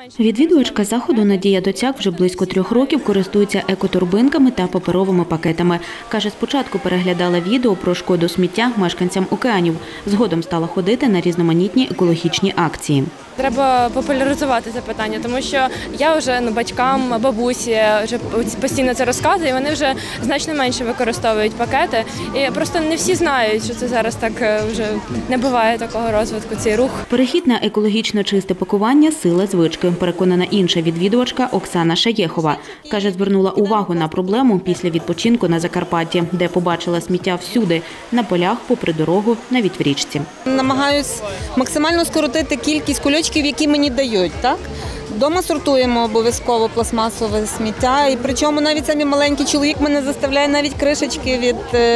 Відвідувачка заходу Надія Доцяк вже близько 3 років користується екоторбинками та паперовими пакетами. Каже, спочатку переглядала відео про шкоду сміття мешканцям океанів. Згодом стала ходити на різноманітні екологічні акції. Треба популяризувати це питання, тому що я вже батькам, бабусі вже постійно це розказую, і вони вже значно менше використовують пакети. І просто не всі знають, що це зараз так вже не буває такого розвитку, цей рух. Перехід на екологічно чисте пакування – сила звички, переконана інша відвідувачка Оксана Шаєхова. Каже, звернула увагу на проблему після відпочинку на Закарпатті, де побачила сміття всюди – на полях, попри дорогу, навіть в річці. Намагаюсь максимально скоротити кількість кульочків, які мені дають. Вдома сортуємо обов'язково пластмасове сміття, і причому навіть самі маленький чоловік мене заставляє навіть кришечки від...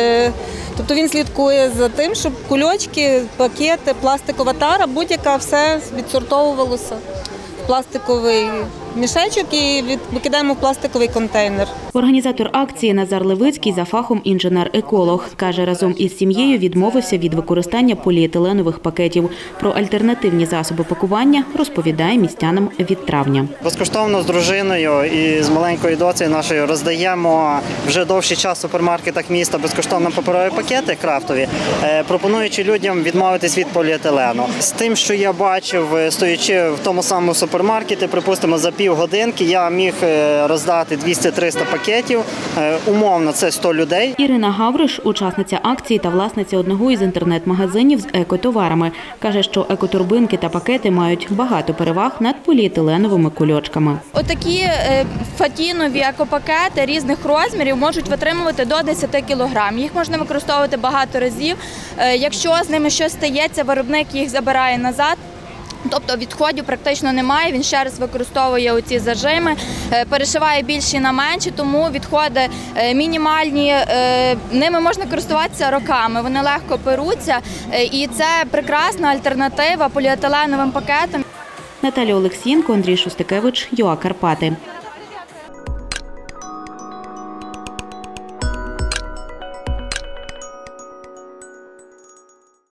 Тобто він слідкує за тим, щоб кульочки, пакети, пластикова тара, будь-яка все відсортовувалося в пластиковий мішечок і викидаємо в пластиковий контейнер. Організатор акції Назар Левицький за фахом інженер-еколог. Каже, разом із сім'єю відмовився від використання поліетиленових пакетів. Про альтернативні засоби пакування розповідає містянам від травня. Безкоштовно з дружиною і з маленькою доцею нашою роздаємо вже довший час в супермаркетах міста безкоштовно паперові пакети крафтові, пропонуючи людям відмовитись від поліетилену. З тим, що я бачив, стоячи в тому самому супермаркеті, припустимо, за півгодинки я міг роздати 200-300 пакетів. Умовно, це 100 людей. Ірина Гавриш, учасниця акції та власниця одного із інтернет-магазинів з екотоварами. Каже, що екоторбинки та пакети мають багато переваг над поліетиленовими кульочками. Отакі фатінові екопакети різних розмірів можуть витримувати до 10 кг. Їх можна використовувати багато разів. Якщо з ними щось стається, виробник їх забирає назад. Тобто відходів практично немає, він ще раз використовує оці зажими, перешиває більші на менші, тому відходи мінімальні, ними можна користуватися роками, вони легко перуться і це прекрасна альтернатива поліетиленовим пакетам. Наталя Олексієнко, Андрій Шустикевич, ЮА Карпати.